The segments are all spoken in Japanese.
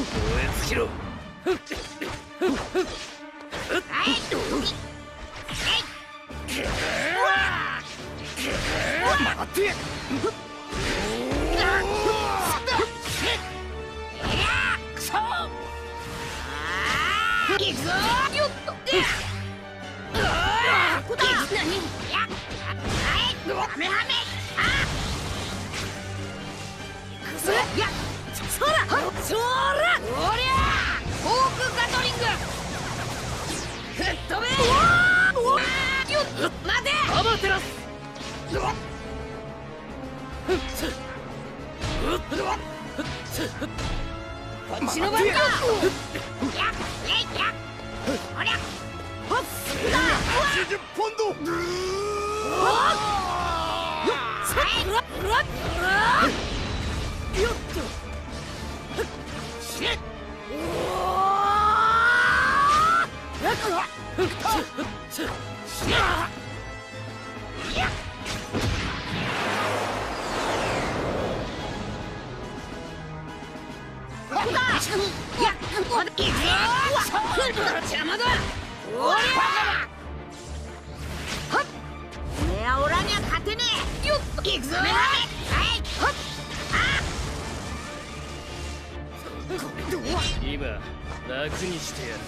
尽きろ。待て。いくぞ。よっと。ここだ。何？や。はい。ハメハメ。あ。くそ。や。そら。そら。おりゃ。フォークガトリング。吹っ飛べ。よっ。待て。アマテラス。こっちの番だ。や。おりゃ。80ポンド。よっと。シェッ。邪魔だ。おりゃ。いや、オラには勝てねえ。よっと。行くぞ。はい。 今楽にしてやる。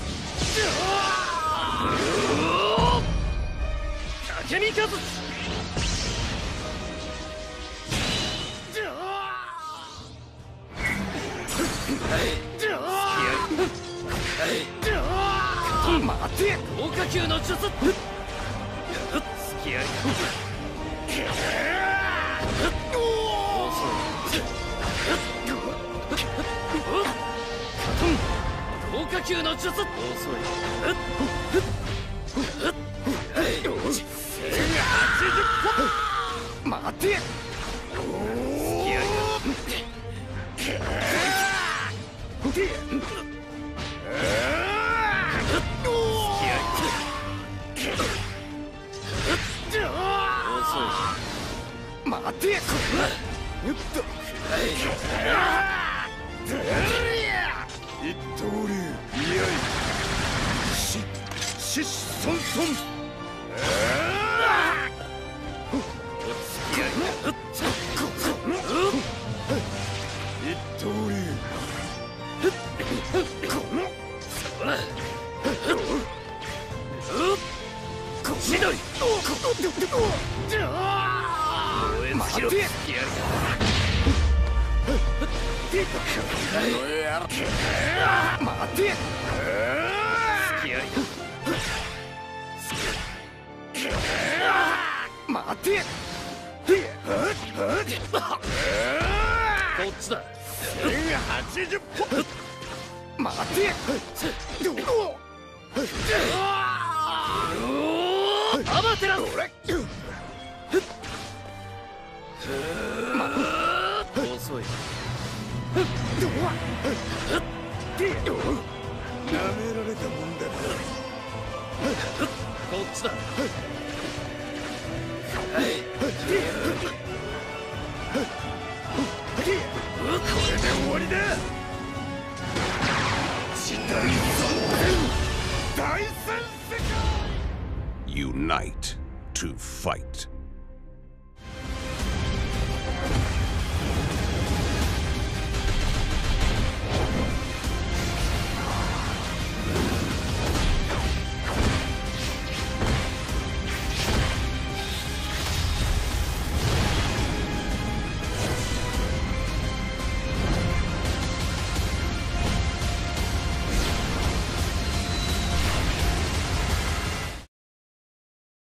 竹見和。 待て。 豪華級の術。き合い。豪華級の術。遅い。 待て。待て。よっと。一刀流。いやい。しそんそん。一刀流。 千鳥。 待て。待て。待て。 こっちだ。 1080ポン。待て。 アマテラス。遅い。 なめられたもんだな。 こっちだ。 これで終わりだ。時代大戦世界。Unite to fight.